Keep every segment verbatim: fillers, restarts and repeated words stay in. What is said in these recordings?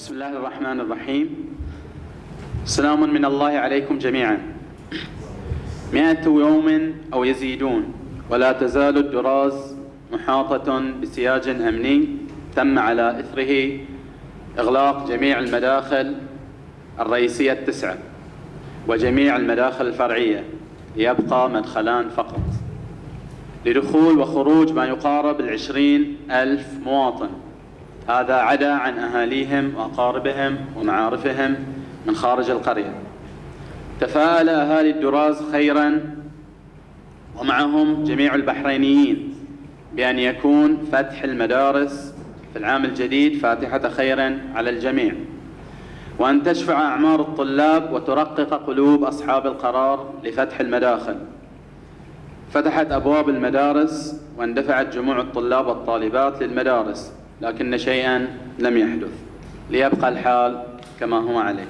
بسم الله الرحمن الرحيم. سلام من الله عليكم جميعا. مئة يوم أو يزيدون ولا تزال الدراز محاطة بسياج أمني تم على إثره إغلاق جميع المداخل الرئيسية التسعة وجميع المداخل الفرعية، ليبقى مدخلان فقط لدخول وخروج ما يقارب العشرين ألف مواطن. هذا عدا عن أهاليهم وأقاربهم ومعارفهم من خارج القرية. تفاءل أهالي الدراز خيرا ومعهم جميع البحرينيين بأن يكون فتح المدارس في العام الجديد فاتحة خير على الجميع، وأن تشفع أعمار الطلاب وترقق قلوب أصحاب القرار لفتح المداخل. فتحت أبواب المدارس واندفعت جموع الطلاب والطالبات للمدارس، لكن شيئا لم يحدث، ليبقى الحال كما هو عليه.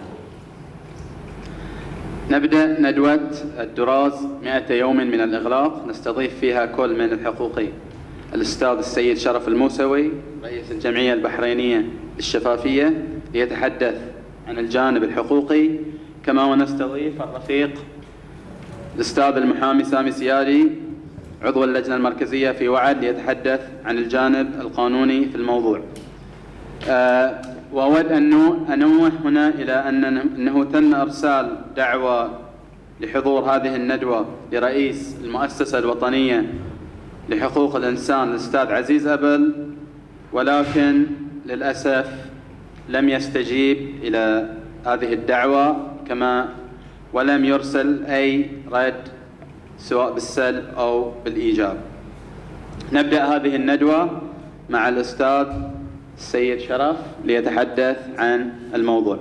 نبدأ ندوة الدراز مئة يوم من الإغلاق، نستضيف فيها كل من الحقوقي الأستاذ السيد شرف الموسوي رئيس الجمعية البحرينية للشفافية ليتحدث عن الجانب الحقوقي، كما ونستضيف الرفيق الأستاذ المحامي سامي سيادي عضو اللجنة المركزية في وعد ليتحدث عن الجانب القانوني في الموضوع. أه وأود أن أنوه هنا إلى أن أنه تم إرسال دعوة لحضور هذه الندوة لرئيس المؤسسة الوطنية لحقوق الإنسان الأستاذ عزيز أبل، ولكن للأسف لم يستجيب إلى هذه الدعوة، كما ولم يرسل أي رد سواء بالسلب أو بالإيجاب. نبدأ هذه الندوة مع الأستاذ السيد شرف ليتحدث عن الموضوع.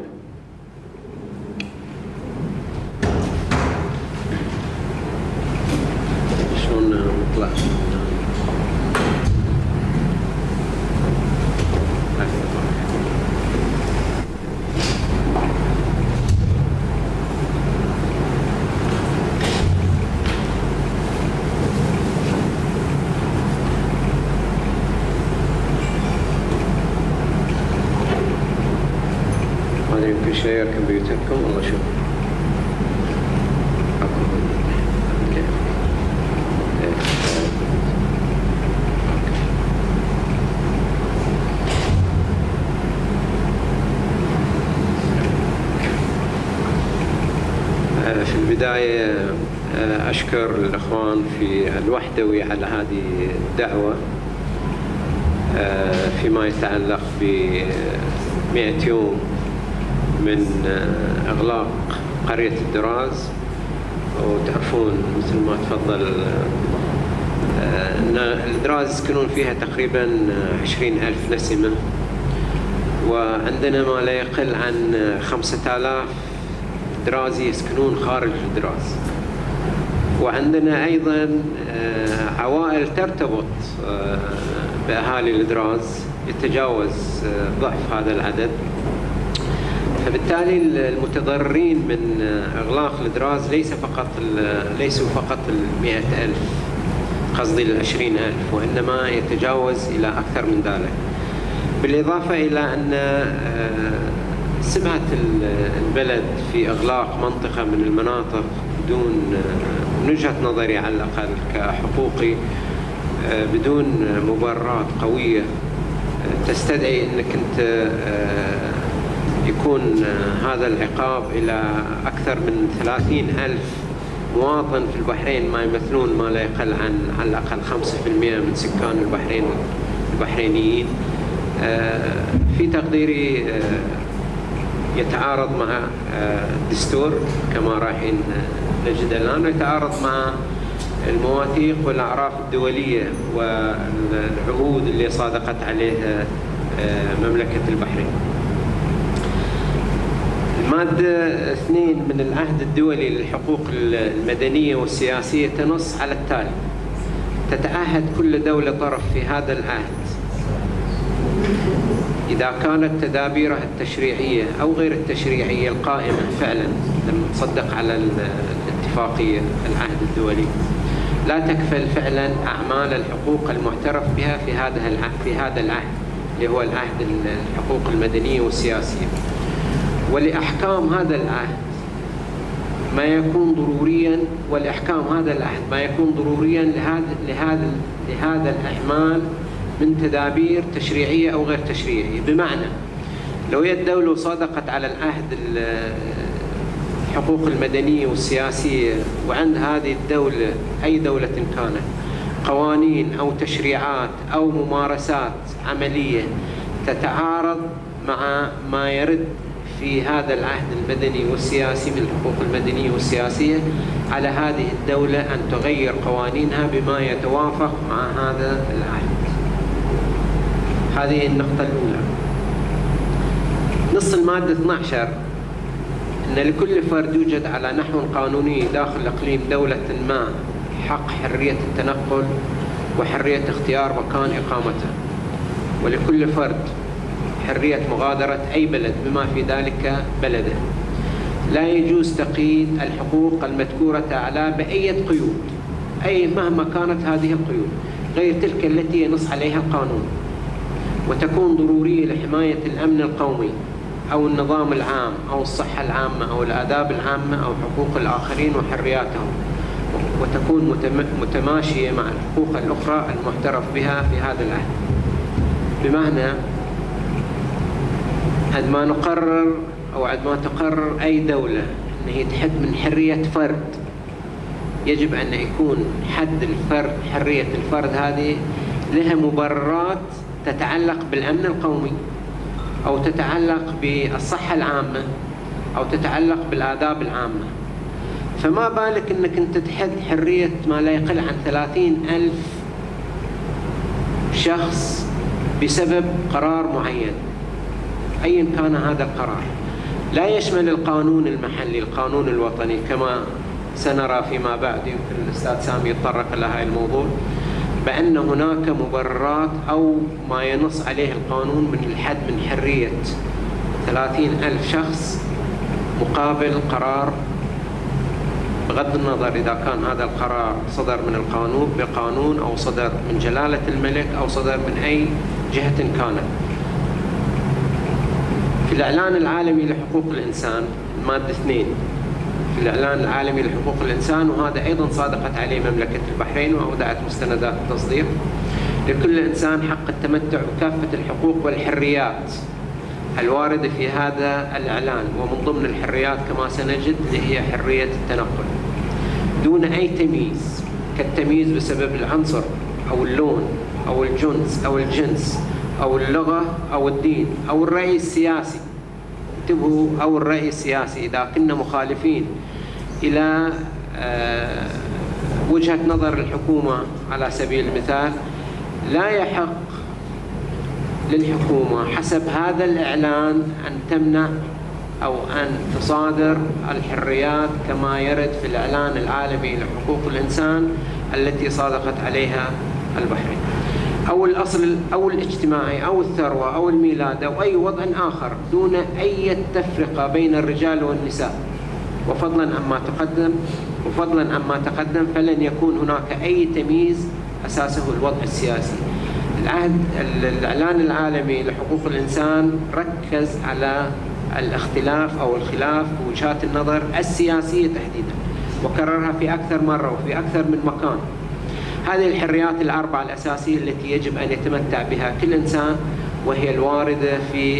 شلون نطلع؟ شير كمبيوتركم والله شوف في البداية أشكر الأخوان في الوحدوي على هذه الدعوة فيما يتعلق بمئة يوم من إغلاق قرية الدراز. وتعرفون مثل ما تفضل أن الدراز يسكنون فيها تقريبا عشرين ألف نسمة، وعندنا ما لا يقل عن خمسة آلاف درازي يسكنون خارج الدراز، وعندنا أيضا عوائل ترتبط بأهالي الدراز يتجاوز ضعف هذا العدد. فبالتالي المتضررين من إغلاق الدراز ليس فقط ليسوا فقط المئة ألف، قصدي العشرين ألف، وإنما يتجاوز إلى أكثر من ذلك. بالإضافة إلى أن سمعة البلد في إغلاق منطقة من المناطق بدون، من وجهة نظري على الأقل كحقوقي، بدون مبررات قوية تستدعي أنك أنت يكون هذا العقاب إلى أكثر من ثلاثين ألف مواطن في البحرين، ما يمثلون ما لا يقل عن على الأقل خمسة بالمئة من سكان البحرين البحرينيين. في تقديري يتعارض مع الدستور كما رايحين نجد الآن، ويتعارض مع المواثيق والأعراف الدولية والعهود اللي صادقت عليها مملكة البحرين. المادة اثنين من العهد الدولي للحقوق المدنية والسياسية تنص على التالي: تتعهد كل دولة طرف في هذا العهد إذا كانت تدابيرها التشريعية أو غير التشريعية القائمة فعلا لما تصدق على الاتفاقية العهد الدولي لا تكفل فعلا أعمال الحقوق المعترف بها في هذا العهد في هذا العهد اللي هو العهد الحقوق المدنية والسياسية. ولأحكام هذا العهد ما يكون ضروريا ولأحكام هذا العهد ما يكون ضروريا لهذا لهذا لهذا الإعمال من تدابير تشريعية أو غير تشريعية. بمعنى لو هي الدولة صادقت على العهد الحقوق المدنية والسياسية وعند هذه الدولة أي دولة كانت قوانين أو تشريعات أو ممارسات عملية تتعارض مع ما يرد في هذا العهد المدني والسياسي من الحقوق المدنية والسياسية، على هذه الدولة أن تغير قوانينها بما يتوافق مع هذا العهد. هذه النقطة الأولى. نص المادة اثني عشر أن لكل فرد يوجد على نحو قانوني داخل إقليم دولة ما حق حرية التنقل وحرية اختيار مكان إقامته، ولكل فرد حرية مغادرة أي بلد بما في ذلك بلده. لا يجوز تقييد الحقوق المذكورة أعلى بأي قيود، أي مهما كانت هذه القيود غير تلك التي ينص عليها القانون، وتكون ضرورية لحماية الأمن القومي أو النظام العام أو الصحة العامة أو الآداب العامة أو حقوق الآخرين وحرياتهم، وتكون متماشية مع الحقوق الأخرى المعترف بها في هذا العهد. بمعنى عندما نقرر أو عندما تقرر أي دولة أن هي تحد من حرية فرد، يجب أن يكون حد الفرد حرية الفرد هذه لها مبررات تتعلق بالأمن القومي أو تتعلق بالصحة العامة أو تتعلق بالآداب العامة. فما بالك أنك أنت تحد حرية ما لا يقل عن ثلاثين ألف شخص بسبب قرار معين أيا كان هذا القرار. لا يشمل القانون المحلي القانون الوطني كما سنرى فيما بعد، يمكن الأستاذ سامي يتطرق إلى هذا الموضوع، بأن هناك مبررات أو ما ينص عليه القانون من الحد من حرية ثلاثين ألف شخص مقابل قرار، بغض النظر إذا كان هذا القرار صدر من القانون بقانون أو صدر من جلالة الملك أو صدر من أي جهة كانت. في الإعلان العالمي لحقوق الإنسان المادة اثنين في الإعلان العالمي لحقوق الإنسان، وهذا أيضا صادقت عليه مملكة البحرين وأودعت مستندات التصديق، لكل إنسان حق التمتع بكافة الحقوق والحريات الواردة في هذا الإعلان، ومن ضمن الحريات كما سنجد هي حرية التنقل دون أي تمييز، كالتمييز بسبب العنصر أو اللون أو الجنس أو الجنس أو اللغة أو الدين أو الرأي السياسي. انتبهوا، أو الرأي السياسي إذا كنا مخالفين إلى وجهة نظر الحكومة على سبيل المثال، لا يحق للحكومة حسب هذا الإعلان أن تمنع أو أن تصادر الحريات كما يرد في الإعلان العالمي لحقوق الإنسان التي صادقت عليها البحرين، أو الأصل أو الاجتماعي أو الثروة أو الميلاد أو أي وضع آخر دون أي تفرقة بين الرجال والنساء. وفضلا عما تقدم وفضلا عما تقدم فلن يكون هناك أي تمييز أساسه الوضع السياسي. العهد الإعلان العالمي لحقوق الإنسان ركز على الاختلاف أو الخلاف ووجهات النظر السياسية تحديدا، وكررها في أكثر مرة وفي أكثر من مكان. هذه الحريات الأربعة الأساسية التي يجب أن يتمتع بها كل إنسان، وهي الواردة في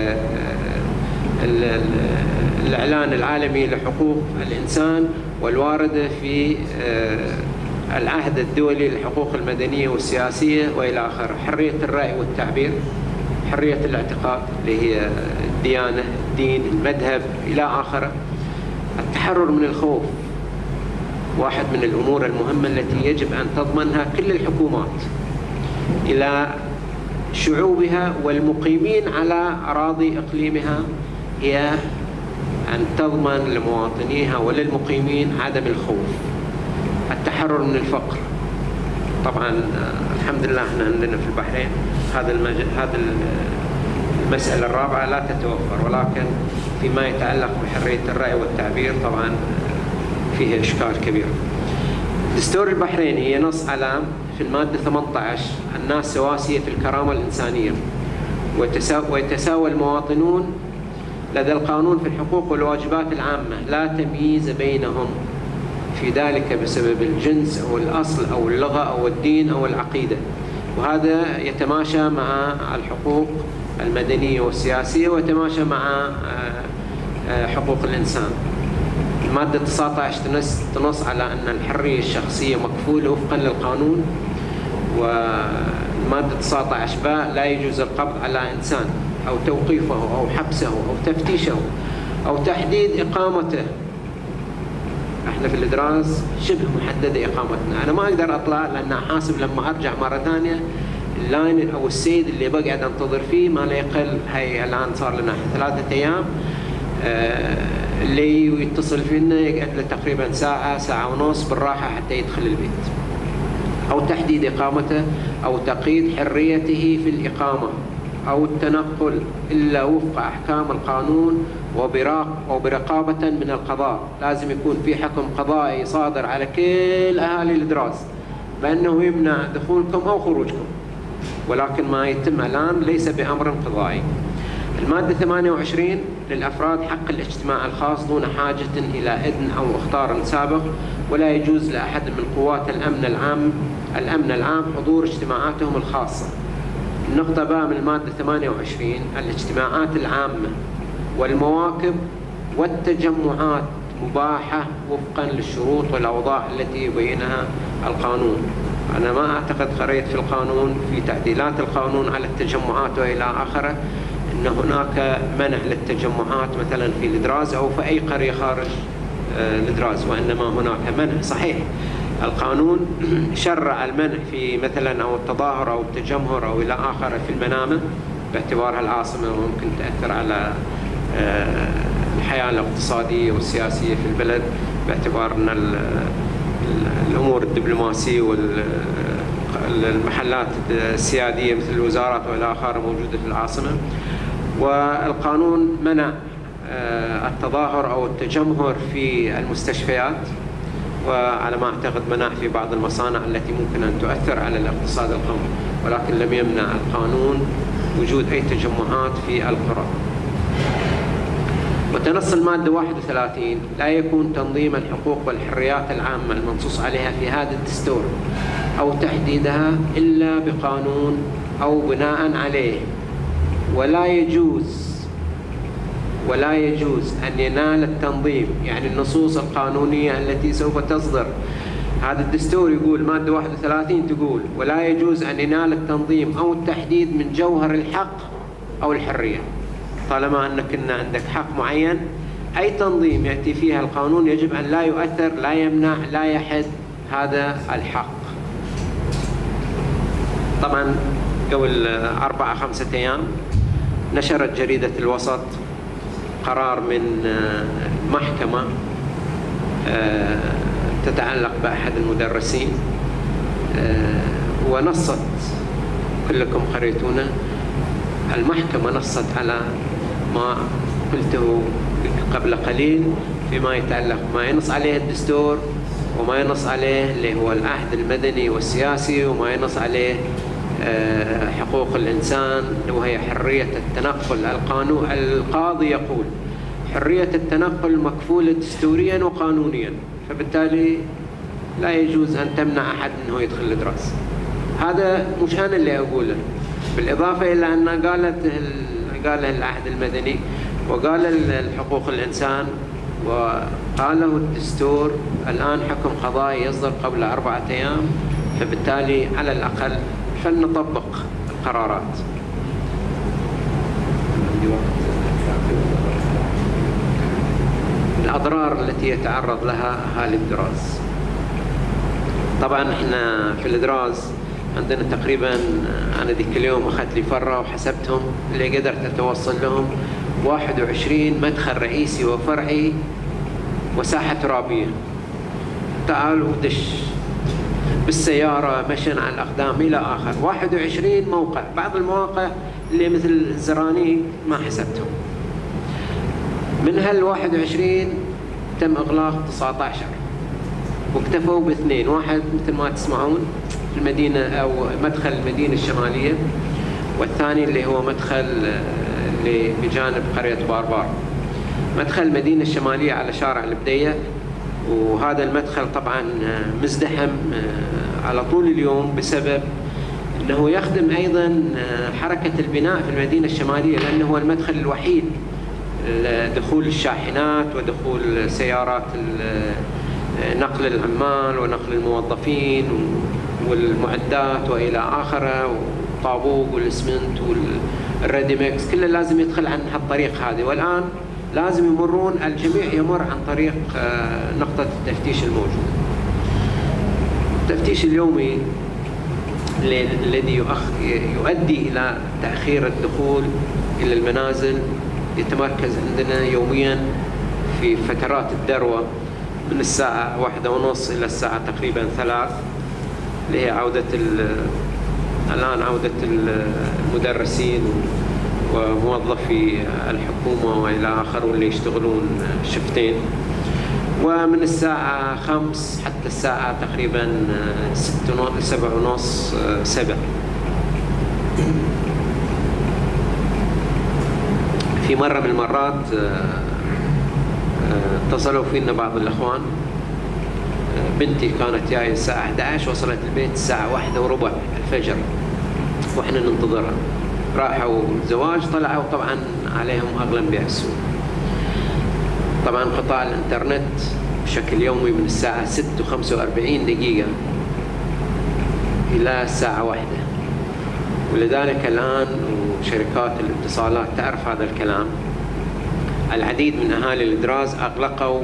الإعلان العالمي لحقوق الإنسان، والواردة في العهد الدولي للحقوق المدنية والسياسية وإلى آخره. حرية الرأي والتعبير، حرية الاعتقاد اللي هي الديانة، الدين، المذهب إلى آخره. التحرر من الخوف واحد من الأمور المهمة التي يجب أن تضمنها كل الحكومات إلى شعوبها والمقيمين على أراضي إقليمها، هي أن تضمن لمواطنيها وللمقيمين عدم الخوف. التحرر من الفقر، طبعا الحمد لله احنا عندنا في البحرين هذا المج... هذا المسألة الرابعة لا تتوفر، ولكن فيما يتعلق بحرية الرأي والتعبير طبعا فيه إشكال كبير. الدستور البحريني ينص على في المادة ثمانية عشر الناس سواسية في الكرامة الإنسانية، ويتساوى المواطنون لدى القانون في الحقوق والواجبات العامة، لا تمييز بينهم في ذلك بسبب الجنس أو الأصل أو اللغة أو الدين أو العقيدة. وهذا يتماشى مع الحقوق المدنية والسياسية ويتماشى مع حقوق الإنسان. المادة تسعة عشر تنص على أن الحرية الشخصية مكفولة وفقا للقانون، والمادة تسعة عشر باء لا يجوز القبض على إنسان أو توقيفه أو حبسه أو تفتيشه أو تحديد إقامته. احنا في الإدراس شبه محددة إقامتنا، أنا ما أقدر أطلع لأن حاسب لما أرجع مرة ثانية اللاين أو السيد اللي بقعد أنتظر فيه ما لا يقل، هي الآن صار لنا ثلاثة أيام، آه اللي يتصل فينا يقعد له تقريبا ساعة ساعة ونص بالراحة حتى يدخل البيت. أو تحديد إقامته أو تقييد حريته في الإقامة أو التنقل إلا وفق أحكام القانون وبرقابة من القضاء. لازم يكون في حكم قضائي صادر على كل أهالي الإدراس بأنه يمنع دخولكم أو خروجكم، ولكن ما يتم الآن ليس بأمر قضائي. المادة ثمانية وعشرين للأفراد حق الاجتماع الخاص دون حاجة إلى إذن أو اختيار سابق، ولا يجوز لأحد من قوات الأمن العام الأمن العام حضور اجتماعاتهم الخاصة. النقطة باء من المادة ثمانية وعشرين الاجتماعات العامة والمواكب والتجمعات مباحة وفقا للشروط والأوضاع التي يبينها القانون. أنا ما أعتقد قريت في القانون في تعديلات القانون على التجمعات وإلى آخره أن هناك منع للتجمعات مثلا في الإدراز أو في أي قرية خارج الإدراز، وإنما هناك منع. صحيح القانون شرع المنع في مثلا أو التظاهر أو التجمهر أو إلى آخره في المنامة باعتبارها العاصمة وممكن تأثر على الحياة الاقتصادية والسياسية في البلد، باعتبار أن الأمور الدبلوماسية والمحلات السيادية مثل الوزارات وإلى آخره موجودة في العاصمة. والقانون منع التظاهر أو التجمهر في المستشفيات، وعلى ما أعتقد منع في بعض المصانع التي ممكن أن تؤثر على الاقتصاد القومي، ولكن لم يمنع القانون وجود أي تجمعات في القرى. وتنص المادة واحد وثلاثين لا يكون تنظيم الحقوق والحريات العامة المنصوص عليها في هذا الدستور أو تحديدها إلا بقانون أو بناء عليه، ولا يجوز ولا يجوز أن ينال التنظيم، يعني النصوص القانونية التي سوف تصدر. هذا الدستور يقول مادة واحد وثلاثين تقول ولا يجوز أن ينال التنظيم أو التحديد من جوهر الحق أو الحرية. طالما أنك إن عندك حق معين، أي تنظيم يأتي فيها القانون يجب أن لا يؤثر لا يمنع لا يحد هذا الحق. طبعا قبل أربعة خمسة أيام نشرت جريدة الوسط قرار من محكمة تتعلق بأحد المدرسين، ونصت كلكم قريتونه. المحكمة نصت على ما قلته قبل قليل فيما يتعلق ما ينص عليه الدستور وما ينص عليه اللي هو العهد المدني والسياسي، وما ينص عليه حقوق الإنسان وهي حرية التنقل. القانون القاضي يقول حرية التنقل مكفولة دستوريا وقانونيا، فبالتالي لا يجوز أن تمنع أحد أنه يدخل الدراسة. هذا مش أنا اللي أقوله، بالإضافة إلى أن قالت قاله العهد المدني وقال الحقوق الإنسان وقاله الدستور. الآن حكم قضائي يصدر قبل أربعة أيام، فبالتالي على الأقل فلنطبق القرارات. الأضرار التي يتعرض لها أهالي الدراز. طبعا احنا في الدراز عندنا تقريبا، أنا ذيك اليوم أخذت لي فرة وحسبتهم اللي قدرت أتوصل لهم واحد وعشرين مدخل رئيسي وفرعي وساحة ترابية. تعالوا دش بالسيارة مشينا على الأقدام إلى آخر. واحد وعشرين موقع، بعض المواقع اللي مثل الزرانيق ما حسبتهم. من هال واحد وعشرين تم إغلاق تسعة عشر واكتفوا باثنين، واحد مثل ما تسمعون في المدينة أو مدخل المدينة الشمالية، والثاني اللي هو مدخل اللي بجانب قرية باربار. مدخل المدينة الشمالية على شارع البدية، وهذا المدخل طبعا مزدحم على طول اليوم بسبب أنه يخدم أيضا حركة البناء في المدينة الشمالية، لأنه هو المدخل الوحيد لدخول الشاحنات ودخول سيارات نقل العمال ونقل الموظفين والمعدات وإلى آخره، والطابوق والإسمنت والريديمكس، كله لازم يدخل عن هالطريق هذه. والآن لازم يمرون، الجميع يمر عن طريق نقطة التفتيش الموجودة. التفتيش اليومي الذي يؤدي إلى تأخير الدخول إلى المنازل يتمركز عندنا يوميا في فترات الذروة من الساعة واحدة ونص إلى الساعة تقريبا ثلاث، اللي هي عودة الآن عودة المدرسين وموظفي الحكومة وإلى آخره واللي يشتغلون شفتين، ومن الساعة خمس حتى الساعة تقريبا ست سبع ونص سبع. في مرة من المرات اتصلوا فينا بعض الأخوان، بنتي كانت جاية الساعة إحدى عشر، وصلت البيت الساعة واحدة وربع الفجر وإحنا ننتظرها. راحوا زواج، طلعوا طبعا عليهم أغلى بيع السوق. طبعا قطاع الإنترنت بشكل يومي من الساعة ستة وخمسة وأربعين دقيقة إلى الساعة واحدة، ولذلك الآن وشركات الاتصالات تعرف هذا الكلام. العديد من أهالي الإدراز أغلقوا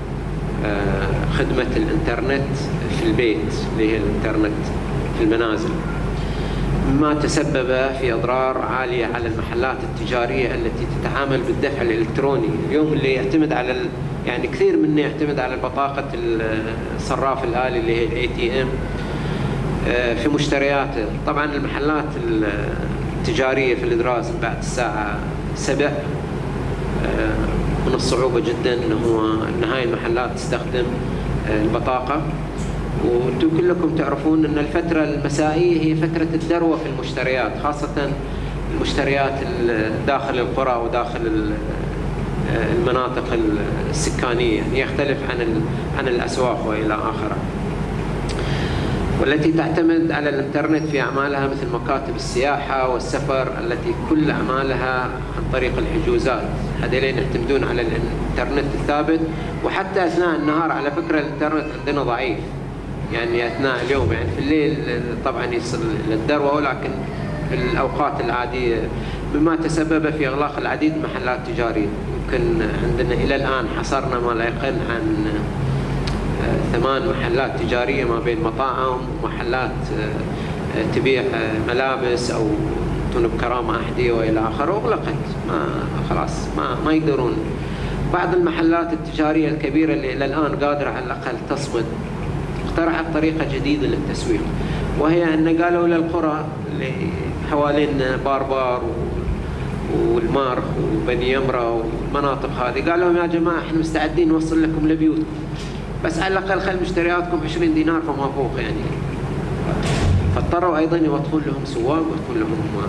خدمة الإنترنت في البيت، اللي هي الإنترنت في المنازل، مما تسبب في أضرار عالية على المحلات التجارية التي تتعامل بالدفع الإلكتروني. اليوم اللي يعتمد على ال... يعني كثير منه يعتمد على بطاقة الصراف الآلي اللي هي الاي تي ام في مشترياته. طبعا المحلات التجارية في الإدراز بعد الساعة سبع من الصعوبة جدا أنه أن هاي المحلات تستخدم البطاقة. وانتم كلكم تعرفون أن الفترة المسائية هي فترة الذروة في المشتريات، خاصة المشتريات داخل القرى وداخل المناطق السكانية، يعني يختلف عن عن الأسواق وإلى آخره، والتي تعتمد على الإنترنت في أعمالها مثل مكاتب السياحة والسفر التي كل أعمالها عن طريق الحجوزات. هذين يعتمدون على الإنترنت الثابت، وحتى أثناء النهار على فكرة الإنترنت عندنا ضعيف، يعني أثناء اليوم، يعني في الليل طبعا يصل للذروة، ولكن في الأوقات العادية، مما تسبب في إغلاق العديد من المحلات التجارية. يمكن عندنا إلى الآن حصرنا ما لا يقل عن ثمان محلات تجارية ما بين مطاعم ومحلات تبيع ملابس أو تنب كرامة أحذية وإلى آخره، وأغلقت، ما خلاص ما ما يقدرون. بعض المحلات التجارية الكبيرة اللي إلى الآن قادرة على الأقل تصمد اقترحت طريقة جديدة للتسويق، وهي أن قالوا للقرى اللي حوالين باربار والمارخ وبني يمرة والمناطق هذه، قال لهم يا جماعة احنا مستعدين نوصل لكم لبيوتكم، بس على الأقل خل مشترياتكم عشرين دينار فما فوق يعني. فاضطروا أيضا يوظفون لهم سواق ويوظفون لهم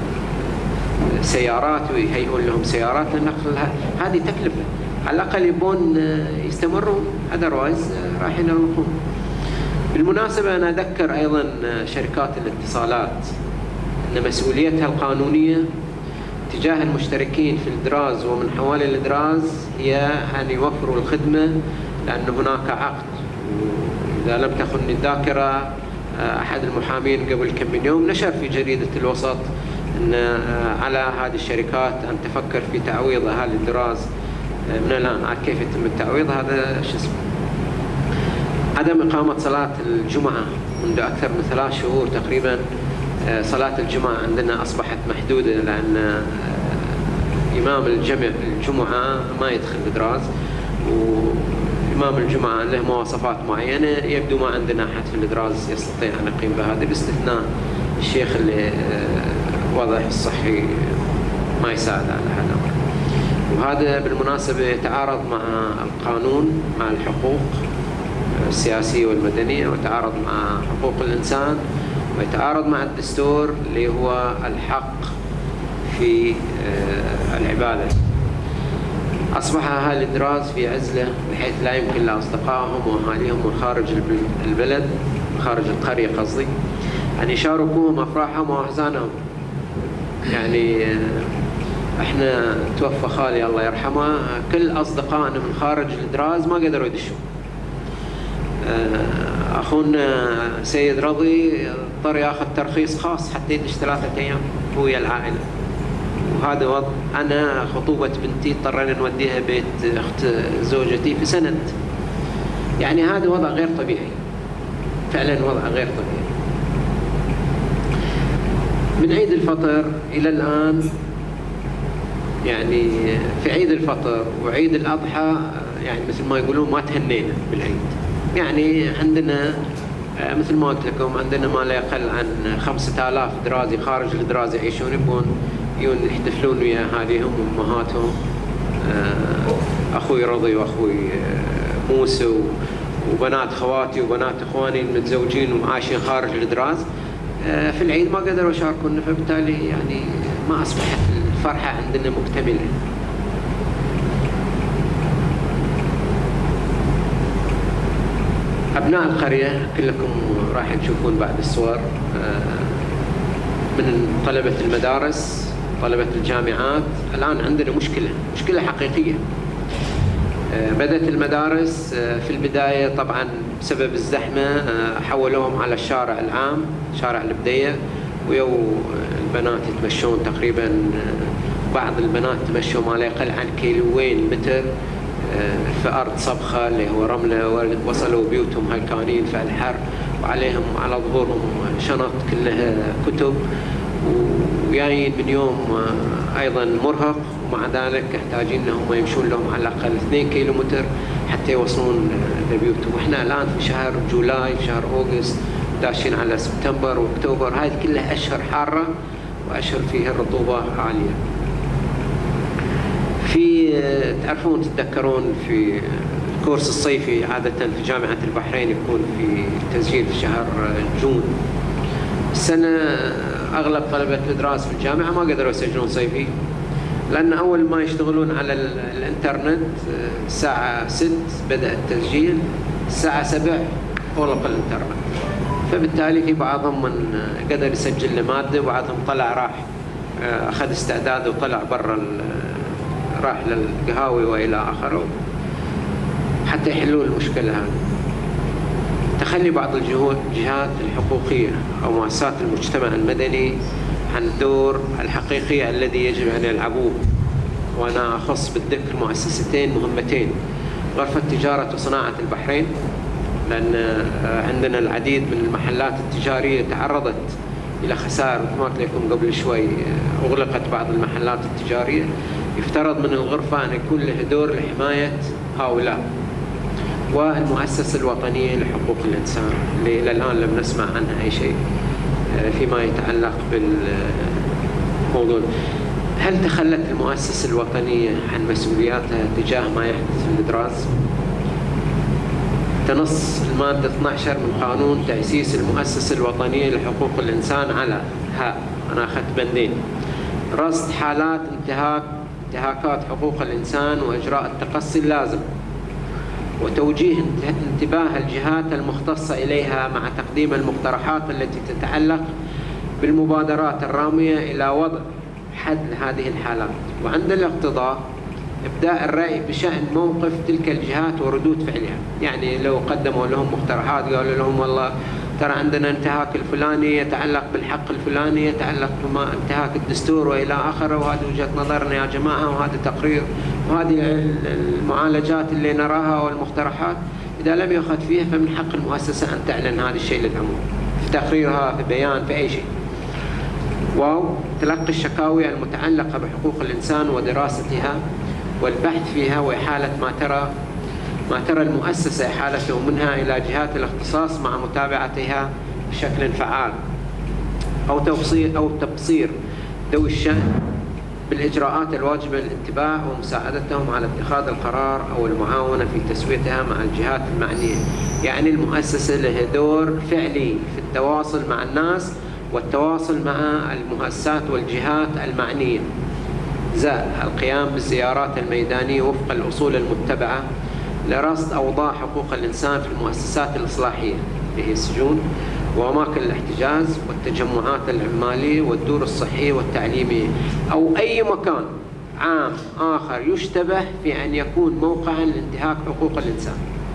سيارات ويهيئون لهم سيارات للنقل. هذه تكلفة، على الأقل يبون يستمرون، otherwise راح ينغلقون. بالمناسبة أنا أذكر أيضا شركات الاتصالات أن مسؤوليتها القانونية تجاه المشتركين في الإدراز ومن حوالي الإدراز هي أن يوفروا الخدمة، لأن هناك عقد. إذا لم تخن الذاكرة، أحد المحامين قبل كم من يوم نشر في جريدة الوسط أن على هذه الشركات أن تفكر في تعويض أهالي الإدراز من الآن. عاد كيف يتم التعويض هذا شو اسمه. عدم إقامة صلاة الجمعة منذ أكثر من ثلاث شهور تقريبا. صلاة الجمعة عندنا أصبحت محدودة، لأن إمام الجمع الجمعة ما يدخل إدراز، وإمام الجمعة له مواصفات معينة، يبدو ما عندنا أحد في الإدراز يستطيع أن يقيم بهذا، باستثناء الشيخ اللي وضعه الصحي ما يساعد على هذا الأمر. وهذا بالمناسبة يتعارض مع القانون، مع الحقوق السياسية والمدنية، وتعارض مع حقوق الإنسان، ويتعارض مع الدستور اللي هو الحق في العبادة. أصبح أهالي دراز في عزلة بحيث لا يمكن لأصدقائهم وأهاليهم من خارج البلد، خارج القرية قصدي، أن يشاركوهم أفراحهم وأحزانهم. يعني احنا توفى خالي الله يرحمه، كل أصدقائنا من خارج الدراز ما قدروا يدشوا. أخونا سيد رضي اضطر ياخذ ترخيص خاص حتى يدش ثلاثة أيام هو ويا العائلة. وهذا وضع. أنا خطوبة بنتي اضطرينا نوديها بيت أخت زوجتي في سند. يعني هذا وضع غير طبيعي، فعلا وضع غير طبيعي. من عيد الفطر إلى الآن، يعني في عيد الفطر وعيد الأضحى يعني مثل ما يقولون ما تهنينا بالعيد. يعني عندنا مثل ما قلت لكم عندنا ما لا يقل عن خمسة آلاف درازي خارج الدراز يعيشون، يبون يون يحتفلون ويا أهاليهم وأمهاتهم. أخوي رضي وأخوي موسى وبنات خواتي وبنات إخواني المتزوجين وعايشين خارج الدراز في العيد ما قدروا يشاركونا، فبالتالي يعني ما أصبحت الفرحة عندنا مكتملة. أبناء القرية كلكم راح تشوفون بعد الصور من طلبة المدارس، طلبة الجامعات. الآن عندنا مشكلة مشكلة حقيقية. بدأت المدارس في البداية طبعا بسبب الزحمة حولوهم على الشارع العام، شارع البدية، ويو البنات يتمشون تقريبا، بعض البنات تمشوا ما لا يقل عن كيلوين متر في أرض صبخة اللي هو رملة، وصلوا بيوتهم هلكانين في الحر، وعليهم على ظهورهم شنط كلها كتب، وجايين من يوم أيضا مرهق، ومع ذلك يحتاجين أنهم يمشون لهم على الأقل اثنين كيلو متر حتى يوصلون لبيوتهم. وإحنا الآن في شهر جولاي، في شهر أوغست، داشين على سبتمبر وأكتوبر، هذه كلها أشهر حارة وأشهر فيها الرطوبة عالية. في تعرفون تتذكرون في الكورس الصيفي عادة في جامعة البحرين يكون في تسجيل في شهر جون. السنة أغلب طلبة الدراسة في الجامعة ما قدروا يسجلون صيفي، لأن أول ما يشتغلون على الإنترنت الساعة ست بدأ التسجيل، الساعة سبع أغلق الإنترنت، فبالتالي في بعضهم من قدر يسجل لمادة، وبعضهم طلع راح أخذ استعداد وطلع برا، راح للقهاوي وإلى آخره حتى يحلون المشكلة هذه. تخلي بعض الجهات الحقوقية أو مؤسسات المجتمع المدني عن الدور الحقيقي الذي يجب أن يلعبوه، وأنا أخص بالذكر مؤسستين مهمتين: غرفة تجارة وصناعة البحرين، لأن عندنا العديد من المحلات التجارية تعرضت إلى خسائر مثل ما قلت لكم قبل شوي، أغلقت بعض المحلات التجارية. يفترض من الغرفة أن يكون له دور لحماية هؤلاء. والمؤسسة الوطنية لحقوق الإنسان اللي إلى الآن لم نسمع عنها أي شيء فيما يتعلق بالموضوع. هل تخلت المؤسسة الوطنية عن مسؤولياتها تجاه ما يحدث في الدراز؟ تنص المادة اثني عشر من قانون تأسيس المؤسسة الوطنية لحقوق الإنسان على ها أنا أخذت بندين: رصد حالات انتهاك انتهاكات حقوق الإنسان وإجراء التقصي اللازم، وتوجيه انتباه الجهات المختصة إليها مع تقديم المقترحات التي تتعلق بالمبادرات الرامية إلى وضع حد لهذه الحالات، وعند الاقتضاء إبداء الرأي بشأن موقف تلك الجهات وردود فعلها. يعني لو قدموا لهم مقترحات قالوا لهم والله ترى عندنا انتهاك الفلاني يتعلق بالحق الفلاني، يتعلق بما انتهاك الدستور وإلى آخره، وهذه وجهة نظرنا يا جماعة، وهذا تقرير، وهذه المعالجات اللي نراها والمقترحات، إذا لم يؤخذ فيها فمن حق المؤسسة أن تعلن هذا الشيء للعموم في تقريرها، في بيان، في أي شيء. واو تلقي الشكاوي المتعلقة بحقوق الإنسان ودراستها والبحث فيها وإحالة ما ترى ما ترى المؤسسة إحالته منها إلى جهات الاختصاص مع متابعتها بشكل فعال، أو تبصير أو تبصير ذوي الشأن بالإجراءات الواجبة للاتباع ومساعدتهم على اتخاذ القرار أو المعاونة في تسويتها مع الجهات المعنية. يعني المؤسسة لها دور فعلي في التواصل مع الناس والتواصل مع المؤسسات والجهات المعنية، زائد القيام بالزيارات الميدانية وفق الأصول المتبعة لرصد أوضاع حقوق الإنسان في المؤسسات الإصلاحية اللي هي السجون وأماكن الاحتجاز والتجمعات العمالية والدور الصحية والتعليمية أو أي مكان عام آخر يشتبه في أن يكون موقعا لانتهاك حقوق الإنسان.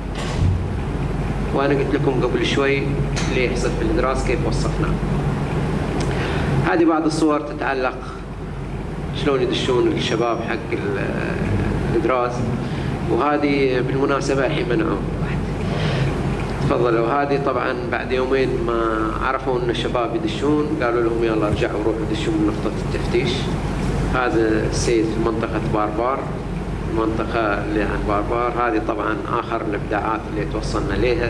وأنا قلت لكم قبل شوي اللي يحصل في الإدراس كيف وصفناه. هذه بعض الصور تتعلق شلون يدشون الشباب حق الإدراس، وهذه بالمناسبة الحين منعوا. تفضلوا. هذه طبعا بعد يومين ما عرفوا ان الشباب يدشون قالوا لهم يلا ارجعوا روحوا دشوا من نقطة التفتيش. هذا السيد في منطقة باربار، المنطقة اللي عن باربار، هذه طبعا آخر الإبداعات اللي توصلنا لها.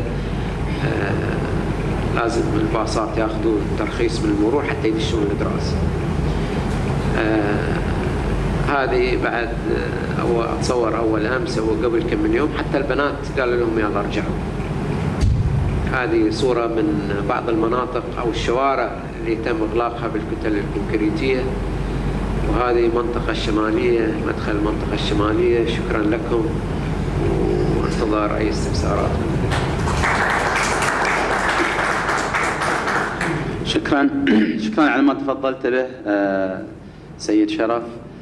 آه لازم الباصات ياخذون ترخيص من المرور حتى يدشون الإدراس. آه هذه بعد أو أتصور أول أمس أو قبل كم من يوم حتى البنات قالوا لهم يلا ارجعوا. هذه صورة من بعض المناطق أو الشوارع اللي تم إغلاقها بالكتل الكونكريتية. وهذه المنطقة الشمالية، مدخل المنطقة الشمالية. شكرا لكم وانتظار أي استفسارات. شكرا شكرا على ما تفضلت به سيد شرف.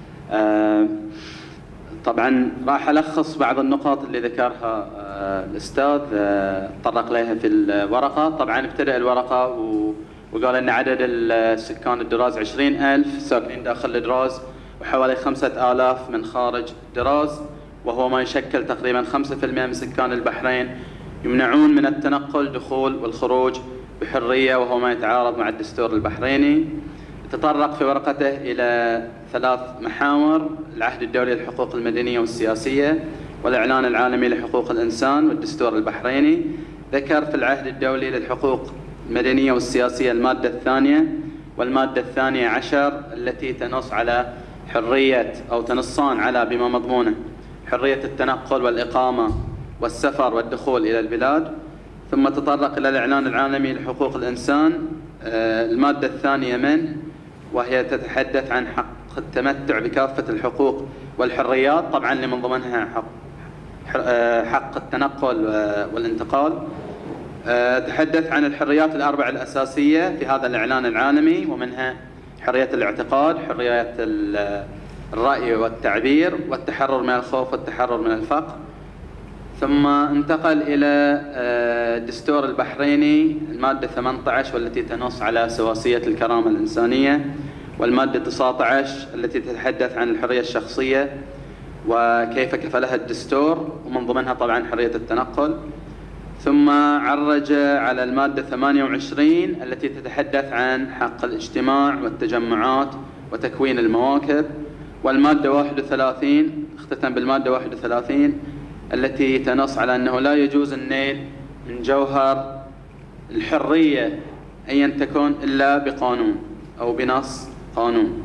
طبعا راح ألخص بعض النقاط اللي ذكرها الأستاذ تطرق لها في الورقة. طبعا ابتدأ الورقة وقال أن عدد السكان الدراز عشرين ألف ساكنين داخل الدراز وحوالي خمسة آلاف من خارج الدراز، وهو ما يشكل تقريبا خمسة بالمئة من سكان البحرين يمنعون من التنقل دخول والخروج بحرية، وهو ما يتعارض مع الدستور البحريني. تطرق في ورقته إلى ثلاث محاور: العهد الدولي للحقوق المدنية والسياسية، والإعلان العالمي لحقوق الإنسان، والدستور البحريني. ذكر في العهد الدولي للحقوق المدنية والسياسية المادة الثانية والمادة الثانية عشر التي تنص على حرية أو تنصان على بما مضمونه حرية التنقل والإقامة والسفر والدخول إلى البلاد. ثم تطرق إلى الإعلان العالمي لحقوق الإنسان المادة الثانية منه، وهي تتحدث عن حق التمتع بكافة الحقوق والحريات، طبعا اللي من ضمنها حق حق التنقل والانتقال. تحدث عن الحريات الأربع الأساسية في هذا الإعلان العالمي، ومنها حرية الاعتقاد، حرية الرأي والتعبير، والتحرر من الخوف والتحرر من الفقر. ثم انتقل إلى الدستور البحريني المادة ثمانية عشر والتي تنص على سواسية الكرامة الإنسانية، والمادة تسعة عشر التي تتحدث عن الحرية الشخصية وكيف كفلها الدستور، ومن ضمنها طبعا حرية التنقل. ثم عرج على المادة ثمانية وعشرين التي تتحدث عن حق الاجتماع والتجمعات وتكوين المواكب، والمادة واحد وثلاثين اختتم بالمادة واحد وثلاثين التي تنص على أنه لا يجوز النيل من جوهر الحرية أيا تكون إلا بقانون أو بنص قانون.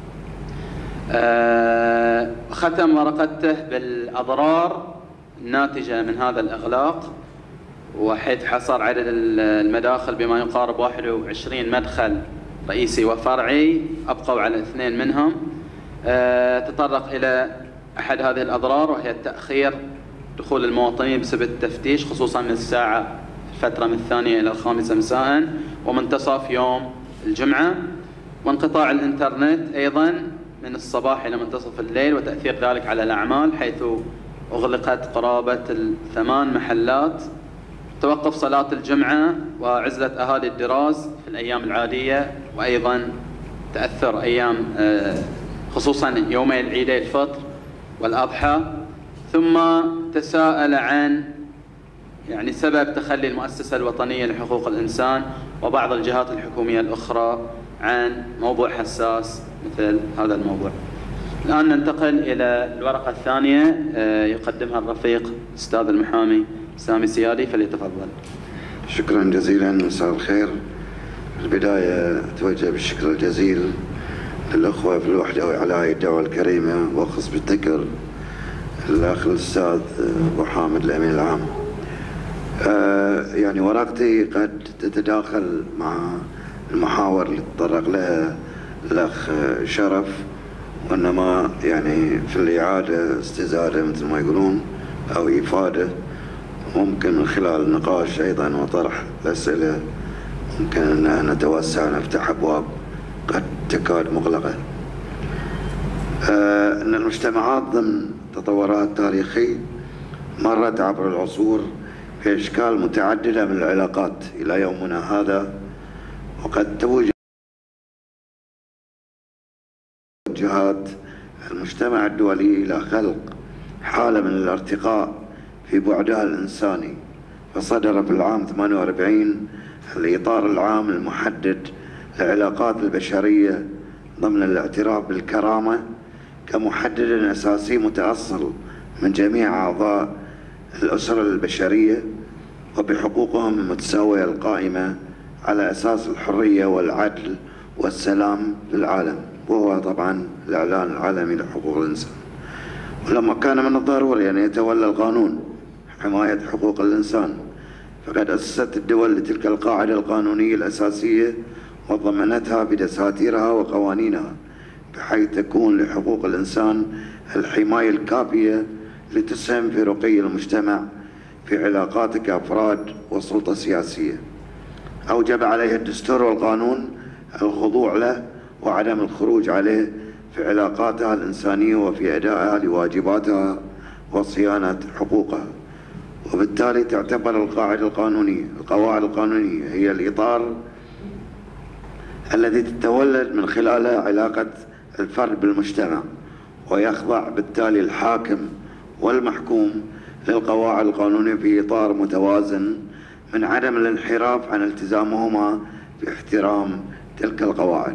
آه ختم ورقته بالأضرار الناتجة من هذا الإغلاق، وحيث حصر عدد المداخل بما يقارب واحد وعشرين مدخل رئيسي وفرعي، أبقوا على اثنين منهم. آه تطرق إلى أحد هذه الأضرار وهي التأخير دخول المواطنين بسبب التفتيش، خصوصا من الساعة الفترة من الثانية إلى الخامسة مساء ومنتصف يوم الجمعة، وانقطاع الإنترنت أيضا من الصباح إلى منتصف الليل، وتأثير ذلك على الأعمال حيث أغلقت قرابة الثمان محلات. توقف صلاة الجمعة وعزلة أهالي الدراز في الأيام العادية، وأيضا تأثر أيام خصوصا يومي العيدي الفطر والأضحى. ثم تساءل عن يعني سبب تخلي المؤسسة الوطنية لحقوق الإنسان وبعض الجهات الحكومية الأخرى عن موضوع حساس مثل هذا الموضوع. الآن ننتقل إلى الورقة الثانية يقدمها الرفيق الأستاذ المحامي سامي سيادي، فليتفضل. شكرا جزيلا، مساء الخير. في البداية أتوجه بالشكر الجزيل للأخوة في الوحدة وإعلاء الدعوة الكريمة، وأخص بالذكر الأخ الأستاذ أبو حامد الأمين العام. آه يعني ورقتي قد تتداخل مع المحاور اللي تطرق لها الأخ شرف، وإنما يعني في الإعادة استزادة مثل ما يقولون أو إفادة، ممكن من خلال النقاش أيضا وطرح الأسئلة ممكن أن نتوسع نفتح أبواب قد تكاد مغلقة. آه أن المجتمعات ضمن تطورات تاريخية مرت عبر العصور بأشكال متعددة من العلاقات إلى يومنا هذا، وقد توجه جهات المجتمع الدولي إلى خلق حالة من الارتقاء في بعدها الإنساني، فصدر في العام ثمانية وأربعين الإطار العام المحدد للعلاقات البشرية ضمن الاعتراف بالكرامة كمحدد أساسي متأصل من جميع أعضاء الأسرة البشرية، وبحقوقهم المتساوية القائمة على أساس الحرية والعدل والسلام للعالم، وهو طبعا الإعلان العالمي لحقوق الإنسان. ولما كان من الضروري أن يتولى القانون حماية حقوق الإنسان، فقد أسست الدول لتلك القاعدة القانونية الأساسية وضمنتها بدساتيرها وقوانينها، بحيث تكون لحقوق الإنسان الحماية الكافية لتسهم في رقي المجتمع في علاقاته كأفراد وسلطة سياسية. أوجب عليها الدستور والقانون الخضوع له وعدم الخروج عليه في علاقاتها الإنسانية وفي أدائها لواجباتها وصيانة حقوقها. وبالتالي تعتبر القاعدة القانونية القواعد القانونية هي الإطار الذي تتولد من خلاله علاقة الفرد بالمجتمع، ويخضع بالتالي الحاكم والمحكوم للقواعد القانونية في إطار متوازن من عدم الانحراف عن التزامهما في احترام تلك القواعد.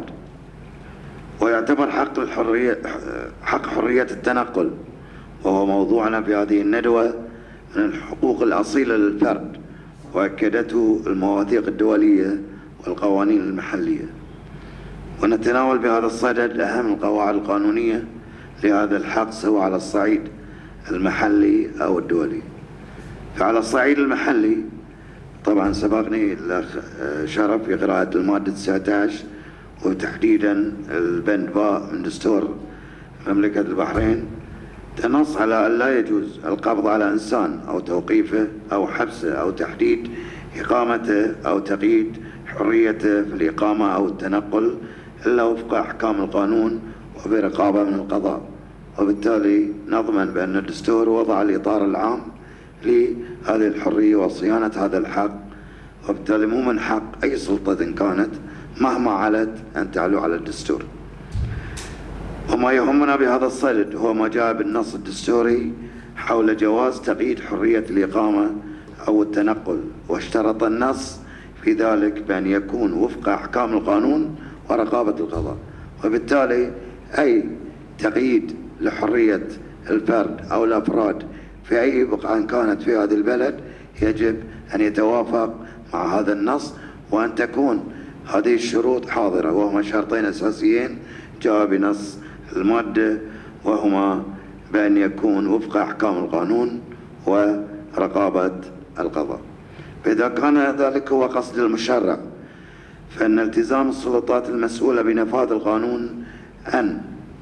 ويعتبر حق الحرية حق حرية التنقل، وهو موضوعنا في هذه الندوة، من الحقوق الأصيلة للفرد، وأكدته المواثيق الدولية والقوانين المحلية. ونتناول بهذا الصدد أهم القواعد القانونية لهذا الحق سواء على الصعيد المحلي أو الدولي. فعلى الصعيد المحلي طبعا سبقني الأخ شرف في قراءة المادة تسعة عشر وتحديدا البند باء من دستور مملكة البحرين، تنص على أن لا يجوز القبض على إنسان أو توقيفه أو حبسه أو تحديد إقامته أو تقييد حريته في الإقامة أو التنقل إلا وفق أحكام القانون وبرقابة من القضاء. وبالتالي نضمن بأن الدستور وضع الإطار العام لهذه الحرية وصيانة هذا الحق، وبالتالي مو من حق أي سلطة إن كانت مهما علت أن تعلو على الدستور. وما يهمنا بهذا الصدد هو ما جاء بالنص الدستوري حول جواز تقييد حرية الإقامة أو التنقل، واشترط النص في ذلك بأن يكون وفق أحكام القانون ورقابة القضاء. وبالتالي أي تقييد لحرية الفرد أو الأفراد في أي بقعة كانت في هذا البلد يجب أن يتوافق مع هذا النص، وأن تكون هذه الشروط حاضرة، وهما شرطين أساسيين جاء بنص المادة، وهما بأن يكون وفق أحكام القانون ورقابة القضاء. فإذا كان ذلك هو قصد المشرع، فإن التزام السلطات المسؤولة بنفاذ القانون أن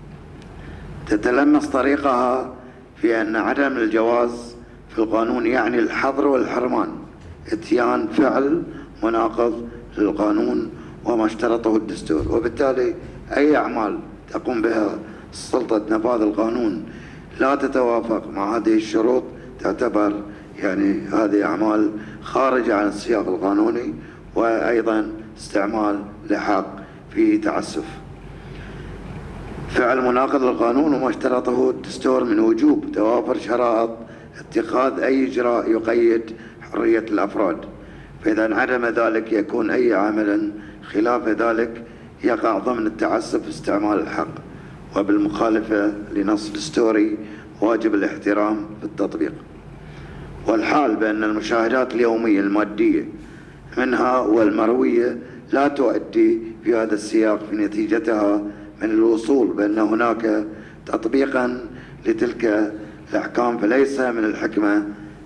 تتلمس طريقها في أن عدم الجواز في القانون يعني الحظر والحرمان، اتيان فعل مناقض للقانون وما اشترطه الدستور. وبالتالي أي أعمال تقوم بها سلطة نفاذ القانون لا تتوافق مع هذه الشروط تعتبر يعني هذه أعمال خارجة عن السياق القانوني، وأيضا استعمال لحق فيه تعسف. فعل مناقض للقانون وما اشترطه الدستور من وجوب توافر شرائط اتخاذ أي إجراء يقيد حرية الأفراد، فإذا انعدم ذلك يكون أي عمل خلاف ذلك يقع ضمن التعسف استعمال الحق، وبالمخالفة لنص دستوري واجب الاحترام في التطبيق. والحال بأن المشاهدات اليومية المادية منها والمروية لا تؤدي في هذا السياق في نتيجتها من الوصول بأن هناك تطبيقا لتلك الأحكام، فليس من الحكمة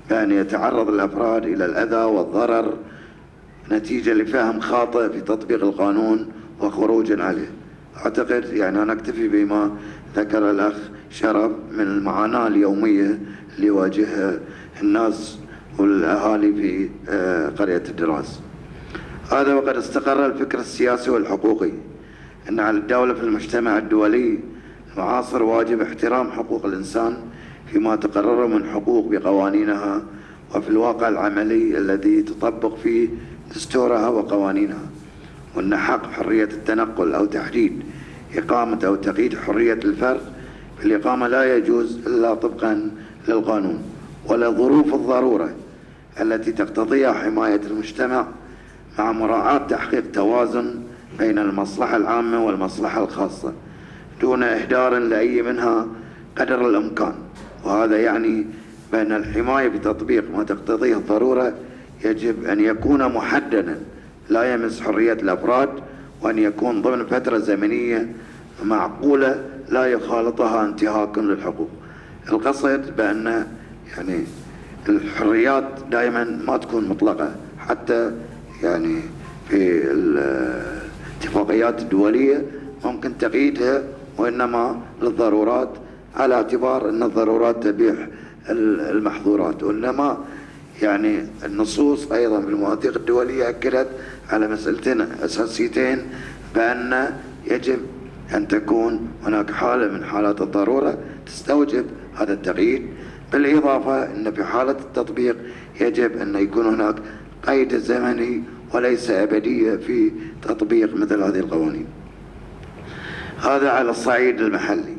بأن يتعرض الأفراد إلى الأذى والضرر نتيجة لفهم خاطئ في تطبيق القانون وخروجا عليه. أعتقد يعني أنا أكتفي بما ذكر الأخ شرف من المعاناة اليومية اللي يواجهها الناس والأهالي في قرية الدراز. هذا وقد استقر الفكر السياسي والحقوقي أن على الدولة في المجتمع الدولي المعاصر واجب احترام حقوق الإنسان فيما تقرره من حقوق بقوانينها وفي الواقع العملي الذي تطبق فيه دستورها وقوانينها، وأن حق حرية التنقل أو تحديد إقامة أو تقييد حرية الفرد في الإقامة لا يجوز إلا طبقا للقانون ولا ظروف الضرورة التي تقتضيها حماية المجتمع مع مراعاة تحقيق توازن بين المصلحة العامة والمصلحة الخاصة دون إهدار لأي منها قدر الإمكان. وهذا يعني بأن الحماية بتطبيق ما تقتضيه الضرورة يجب أن يكون محددا لا يمس حرية الأفراد، وأن يكون ضمن فترة زمنية معقولة لا يخالطها انتهاك للحقوق. القصد بأن يعني الحريات دائما ما تكون مطلقة، حتى يعني في الاتفاقيات الدولية ممكن تقييدها، وإنما للضرورات على اعتبار أن الضرورات تبيح المحظورات. وإنما يعني النصوص أيضا في المواثيق الدولية أكدت على مسألتين أساسيتين، بأن يجب أن تكون هناك حالة من حالات الضرورة تستوجب هذا التقييد، بالإضافة أن في حالة التطبيق يجب أن يكون هناك قيد زمني وليس أبدية في تطبيق مثل هذه القوانين. هذا على الصعيد المحلي.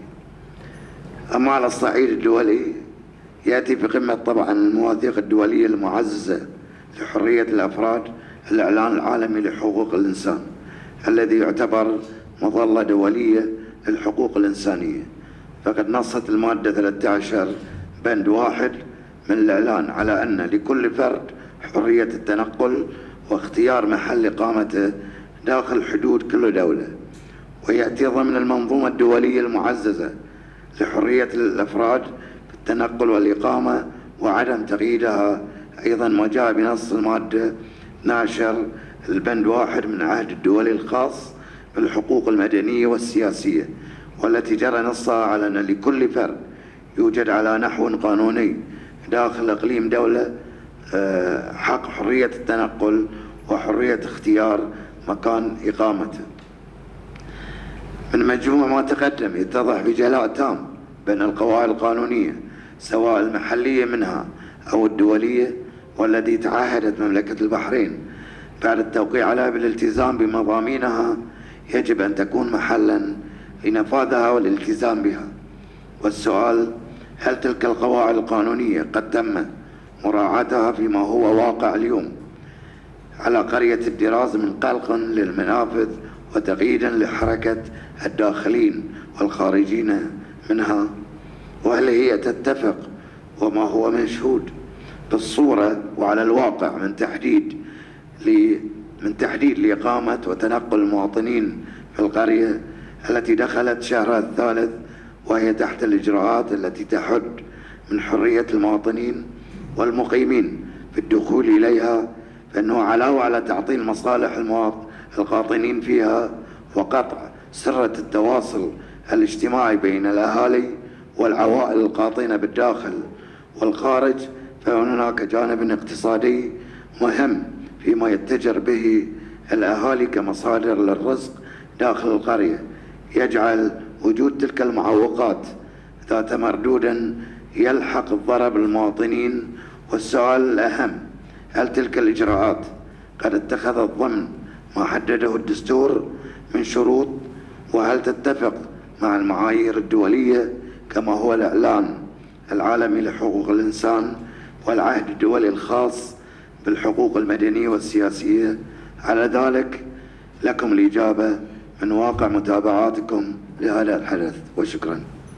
أما على الصعيد الدولي يأتي في قمة طبعا المواثيق الدولية المعززة لحرية الأفراد الإعلان العالمي لحقوق الإنسان الذي يعتبر مظلة دولية للحقوق الإنسانية، فقد نصت المادة ثلاثة عشر بند واحد من الإعلان على أن لكل فرد حرية التنقل واختيار محل إقامته داخل حدود كل دولة، ويأتي ضمن المنظومة الدولية المعززة لحرية الأفراد في التنقل والإقامة وعدم تقييدها أيضا ما جاء بنص المادة اثني عشر البند واحد من العهد الدولي الخاص بالحقوق المدنية والسياسية، والتي جرى نصها على أن لكل فرد يوجد على نحو قانوني داخل إقليم دولة حق حرية التنقل وحرية اختيار مكان إقامته. من مجموع ما تقدم يتضح بجلاء تام بأن القواعد القانونية سواء المحلية منها أو الدولية والتي تعهدت مملكة البحرين بعد التوقيع عليها بالالتزام بمضامينها يجب أن تكون محلا لنفاذها والالتزام بها. والسؤال: هل تلك القواعد القانونية قد تم مراعاتها فيما هو واقع اليوم على قرية الدراز من قلق للمنافذ وتقييدا لحركة الداخلين والخارجين منها؟ وهل هي تتفق وما هو مشهود بالصورة وعلى الواقع من تحديد من تحديد لإقامة وتنقل المواطنين في القرية التي دخلت شهرها الثالث وهي تحت الإجراءات التي تحد من حرية المواطنين والمقيمين في الدخول إليها، فإنه علاوة على تعطيل مصالح القاطنين فيها وقطع سرة التواصل الاجتماعي بين الأهالي والعوائل القاطنة بالداخل والخارج، فهناك جانب اقتصادي مهم فيما يتجر به الأهالي كمصادر للرزق داخل القرية، يجعل وجود تلك المعوقات ذات مردودا يلحق الضرر بالمواطنين. والسؤال الأهم: هل تلك الإجراءات قد اتخذت ضمن ما حدده الدستور من شروط؟ وهل تتفق مع المعايير الدولية كما هو الإعلان العالمي لحقوق الإنسان والعهد الدولي الخاص بالحقوق المدنية والسياسية؟ على ذلك لكم الإجابة من واقع متابعاتكم لهذا الحدث، وشكرا.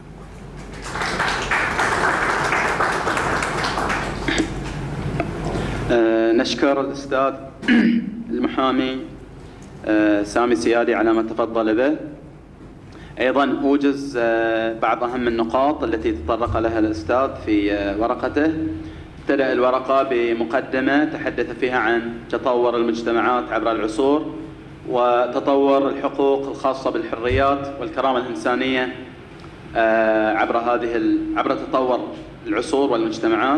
أه نشكر الأستاذ المحامي أه سامي سيادي على ما تفضل به. أيضا أوجز أه بعض أهم النقاط التي تطرق لها الأستاذ في أه ورقته. ابتدأ الورقة بمقدمة تحدث فيها عن تطور المجتمعات عبر العصور وتطور الحقوق الخاصة بالحريات والكرامة الإنسانية عبر هذه عبر تطور العصور والمجتمعات.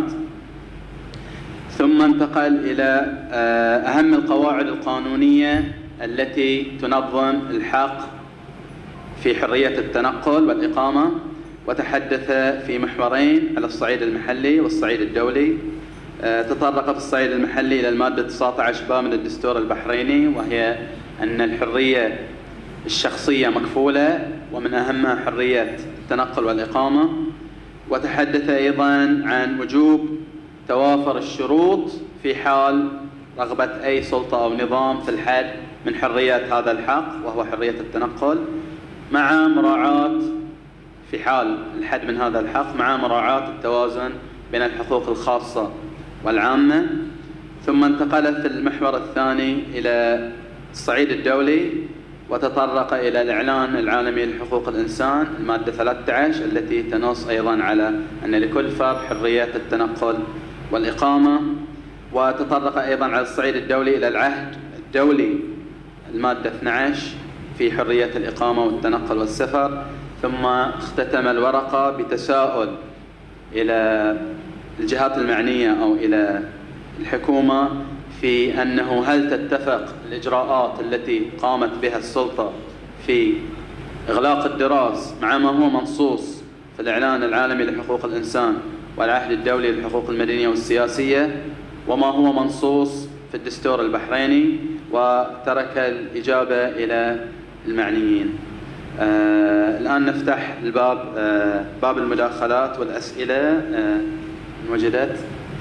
ثم انتقل إلى أهم القواعد القانونية التي تنظم الحق في حرية التنقل والإقامة، وتحدث في محورين على الصعيد المحلي والصعيد الدولي. تطرق في الصعيد المحلي إلى المادة تسعة عشر با من الدستور البحريني، وهي أن الحرية الشخصية مكفولة ومن أهمها حرية التنقل والإقامة. وتحدث أيضا عن وجوب توافر الشروط في حال رغبة أي سلطة أو نظام في الحد من حريات هذا الحق وهو حرية التنقل، مع مراعاة في حال الحد من هذا الحق مع مراعاة التوازن بين الحقوق الخاصة والعامة. ثم انتقل في المحور الثاني إلى الصعيد الدولي، وتطرق إلى الإعلان العالمي لحقوق الإنسان المادة ثلاثة عشر التي تنص أيضا على أن لكل فرد حرية التنقل والإقامة. وتطرق أيضا على الصعيد الدولي إلى العهد الدولي المادة اثني عشر في حرية الإقامة والتنقل والسفر. ثم اختتم الورقة بتساؤل إلى الجهات المعنية أو إلى الحكومة في أنه هل تتفق الإجراءات التي قامت بها السلطة في إغلاق الدراس مع ما هو منصوص في الإعلان العالمي لحقوق الإنسان والعهد الدولي للحقوق المدنية والسياسية وما هو منصوص في الدستور البحريني، وترك الإجابة إلى المعنيين. آه الآن نفتح الباب آه باب المداخلات والأسئلة. آه وجدت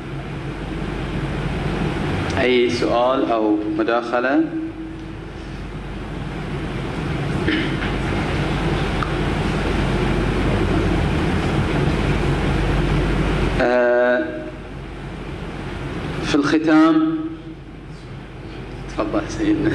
أي سؤال أو مداخلة؟ آه في الختام تفضل سيدنا.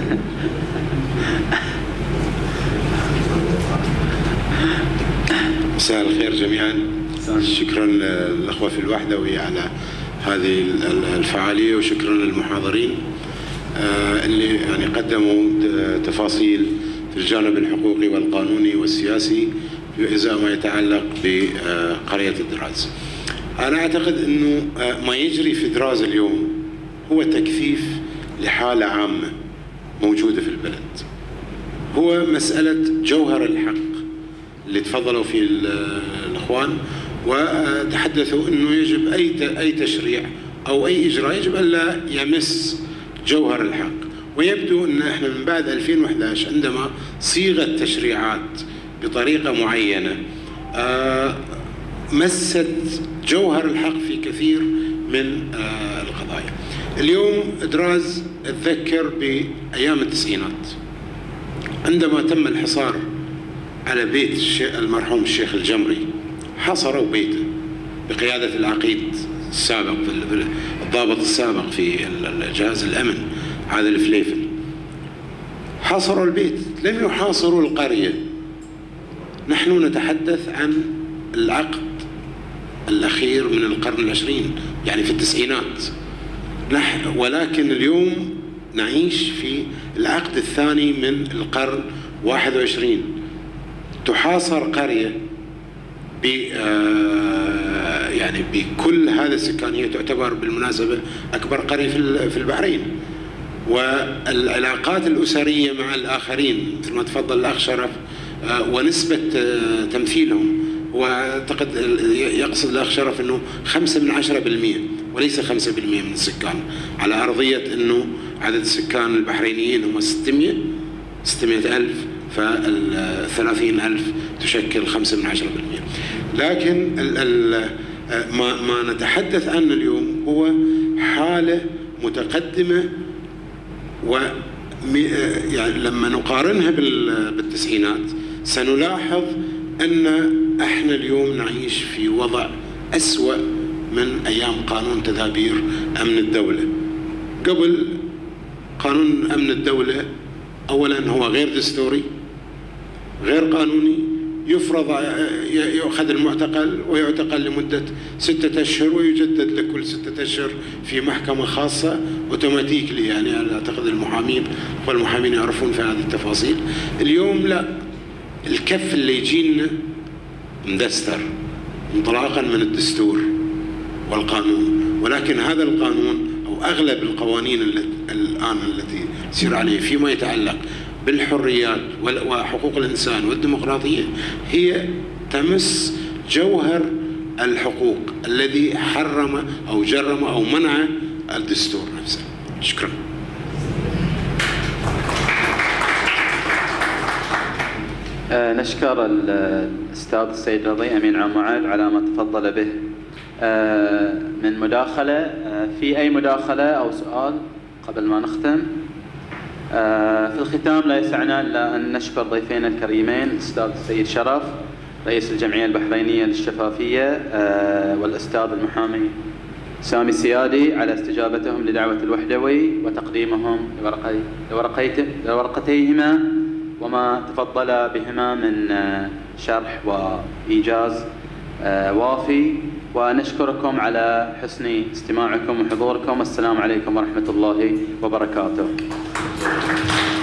مساء الخير جميعا. شكرا للأخوة في الوحدوي على هذه الفعالية، وشكرا للمحاضرين اللي يعني قدموا تفاصيل في الجانب الحقوقي والقانوني والسياسي بإزاء ما يتعلق بقرية الدراز. أنا أعتقد أنه ما يجري في دراز اليوم هو تكثيف لحالة عامة موجودة في البلد، هو مسألة جوهر الحق اللي تفضلوا فيه الأخوان وتحدثوا أنه يجب أي أي تشريع أو أي إجراء يجب أن لا يمس جوهر الحق. ويبدو أن احنا من بعد ألفين وإحدى عشر عندما صيغت تشريعات بطريقة معينة مست جوهر الحق في كثير من القضايا. اليوم دراز اتذكر بأيام التسعينات عندما تم الحصار على بيت المرحوم الشيخ الجمري، حصروا بيته بقيادة العقيد السابق الضابط السابق في جهاز الأمن هذا الفليفل. حاصروا البيت، لم يحاصروا القرية. نحن نتحدث عن العقد الأخير من القرن العشرين، يعني في التسعينات، نحن ولكن اليوم نعيش في العقد الثاني من القرن واحد وعشرين. تحاصر قرية ب يعني بكل هذا السكان، هي تعتبر بالمناسبة أكبر قرية في البحرين، والعلاقات الأسرية مع الآخرين مثل ما تفضل الأخ شرف ونسبة تمثيلهم، واعتقد يقصد الأخ شرف أنه خمسة من عشرة بالمئة وليس خمسة بالمئة من السكان، على أرضية أنه عدد السكان البحرينيين هم ستمئة ستمئة ألف، فالثلاثين ألف تشكل خمسة من عشرة بالمئة. لكن ال ال ما, ما نتحدث عنه اليوم هو حالة متقدمة، و يعني لما نقارنها بالتسعينات سنلاحظ أن احنا اليوم نعيش في وضع أسوأ من أيام قانون تدابير أمن الدولة. قبل قانون أمن الدولة أولا هو غير دستوري، غير قانوني، يفرض يؤخذ المعتقل ويعتقل لمدة ستة أشهر ويجدد لكل ستة أشهر في محكمة خاصة اوتوماتيكلي. يعني أعتقد المحامين والمحامين يعرفون في هذه التفاصيل. اليوم لا، الكف اللي يجينا مدستر انطلاقا من الدستور والقانون، ولكن هذا القانون أو أغلب القوانين الآن التي تسير عليه فيما يتعلق بالحريات وحقوق الإنسان والديمقراطية هي تمس جوهر الحقوق الذي حرم أو جرم أو منع الدستور نفسه. شكرا. آه نشكر الأستاذ السيد رضي أمين عام معاد على ما تفضل به آه من مداخلة. آه في أي مداخلة أو سؤال قبل ما نختم؟ آه في الختام لا يسعنا إلا أن نشكر ضيفينا الكريمين الأستاذ السيد شرف رئيس الجمعية البحرينية للشفافية آه والأستاذ المحامي سامي السيادي على استجابتهم لدعوة الوحدوي وتقديمهم لورقتيهما وما تفضل بهما من شرح وإيجاز وافي. ونشكركم على حسن استماعكم وحضوركم. والسلام عليكم ورحمة الله وبركاته.